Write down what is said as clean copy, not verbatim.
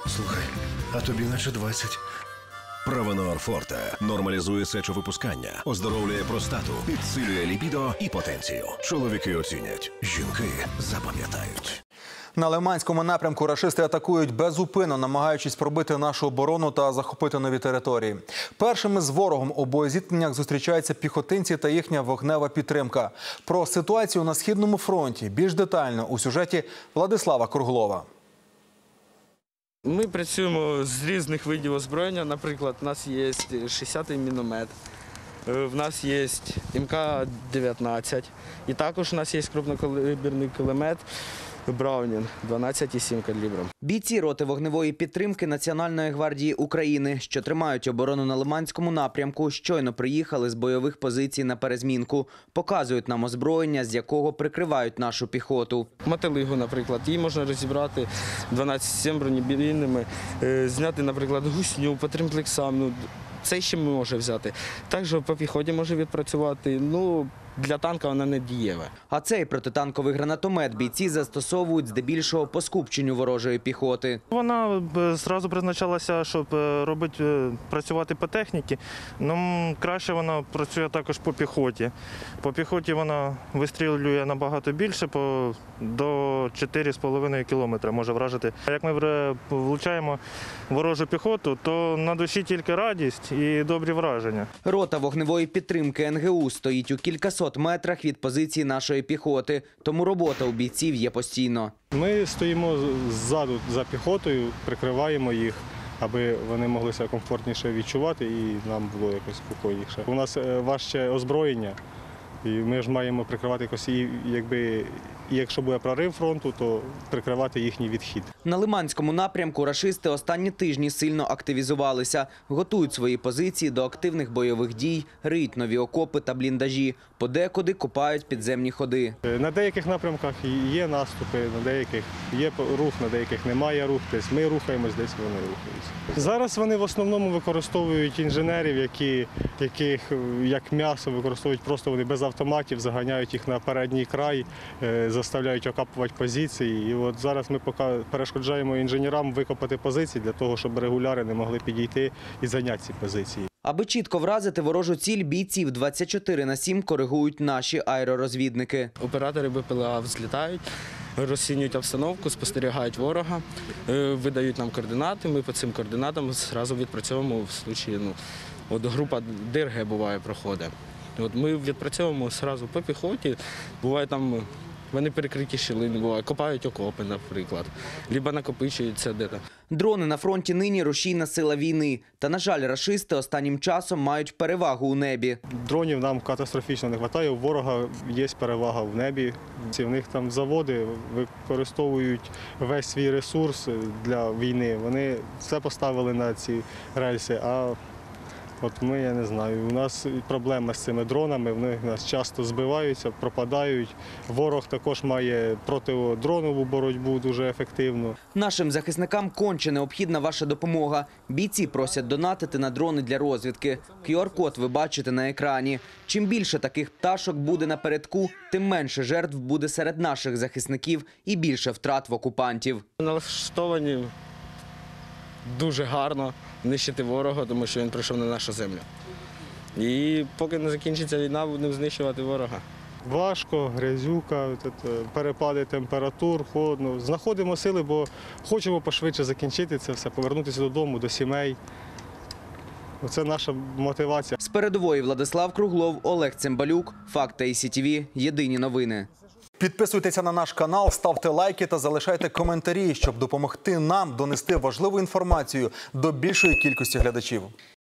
Слухай, а тобі наче 20. Провенор Форте нормалізує сечовипускання, оздоровлює простату, підсилює лібідо і потенцію. Чоловіки оцінять, жінки запам'ятають. На Лиманському напрямку рашисти атакують безупинно, намагаючись пробити нашу оборону та захопити нові території. Першими з ворогом у боєзіткненнях зустрічаються піхотинці та їхня вогнева підтримка. Про ситуацію на Східному фронті більш детально у сюжеті Владислава Круглова. Ми працюємо з різних видів озброєння. Наприклад, у нас є 60-й міномет, в нас є МК-19 і також у нас є крупнокаліберний кулемет Браунінг 12,7 калібром. Бійці роти вогневої підтримки Національної гвардії України, що тримають оборону на Лиманському напрямку, щойно приїхали з бойових позицій на перезмінку. Показують нам озброєння, з якого прикривають нашу піхоту. Мотилигу, наприклад, її можна розібрати 12,7 бронебійними, зняти, наприклад, гусню по тримплексам. Це ще може взяти. Також по піхоті може відпрацювати. Для танка вона не дієва. А цей протитанковий гранатомет бійці застосовують здебільшого по скупченню ворожої піхоти. Вона одразу призначалася, щоб працювати по техніці. Краще вона працює також по піхоті. По піхоті вона вистрілює набагато більше, до 4,5 кілометра може вражити. Як ми влучаємо ворожу піхоту, то на душі тільки радість і добрі враження. Рота вогневої підтримки НГУ стоїть у кількасот метрах від позиції нашої піхоти, тому робота у бійців є постійно. Ми стоїмо ззаду за піхотою, прикриваємо їх, аби вони могли себе комфортніше відчувати і нам було якось спокійніше. У нас важче озброєння, і ми ж маємо прикривати якось, і якщо буде прорив фронту, то прикривати їхній відхід. На Лиманському напрямку рашисти останні тижні сильно активізувалися. Готують свої позиції до активних бойових дій, риють нові окопи та бліндажі. Подекуди копають підземні ходи. На деяких напрямках є наступи, на деяких є рух, на деяких немає руху. Тобто ми рухаємось, десь вони рухаються. Зараз вони в основному використовують інженерів, яких як м'ясо використовують, просто вони без автоматів, заганяють їх на передній край, заставляють окапувати позиції. І от зараз ми перешкоджаємо інженерам викопати позиції для того, щоб регуляри не могли підійти і зайняти ці позиції. Аби чітко вразити ворожу ціль, бійців 24/7 коригують наші аеророзвідники. Оператори БПЛА взлітають, розцінюють обстановку, спостерігають ворога, видають нам координати. Ми по цим координатам одразу відпрацьовуємо в випадку, група ДРГ буває проходить. Ми відпрацьовуємо одразу по піхоті, буває там. Вони перекриті щілини, буває, копають окопи, наприклад, або накопичуються десь. Дрони на фронті нині – рушійна сила війни. Та, на жаль, рашисти останнім часом мають перевагу у небі. Дронів нам катастрофічно не вистачає, у ворога є перевага в небі. У них там заводи використовують весь свій ресурс для війни. Вони все поставили на ці рельси, а ми, я не знаю, у нас проблема з цими дронами, вони нас часто збиваються, пропадають. Ворог також має протидронову боротьбу дуже ефективну. Нашим захисникам конче необхідна ваша допомога. Бійці просять донатити на дрони для розвідки. QR-код ви бачите на екрані. Чим більше таких пташок буде напередку, тим менше жертв буде серед наших захисників і більше втрат в окупантів. Налаштовані дуже гарно нищити ворога, тому що він прийшов на нашу землю. І поки не закінчиться війна, будемо знищувати ворога. Важко, грязюка, перепади температур, холодно. Знаходимо сили, бо хочемо пошвидше закінчити це все, повернутися додому, до сімей. Це наша мотивація. З передової Владислав Круглов, Олег Цимбалюк, Факти ІСТV. Єдині новини. Підписуйтеся на наш канал, ставте лайки та залишайте коментарі, щоб допомогти нам донести важливу інформацію до більшої кількості глядачів.